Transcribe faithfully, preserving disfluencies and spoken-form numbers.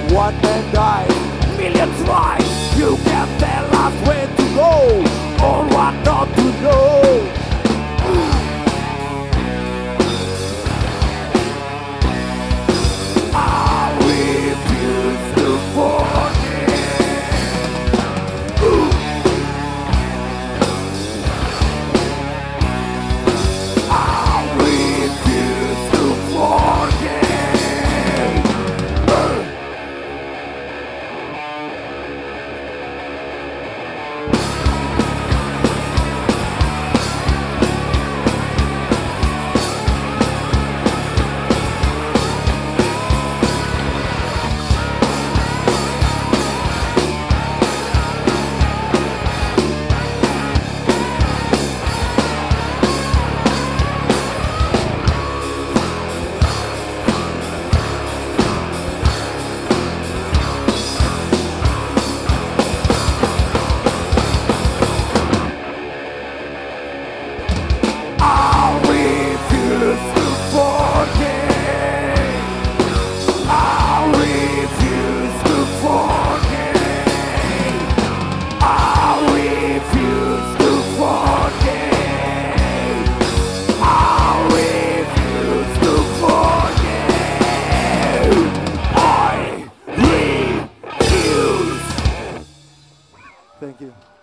One man died, millions twice. You can tell us where to go or what not to know. I refuse to forget. I refuse to forget. Thank you.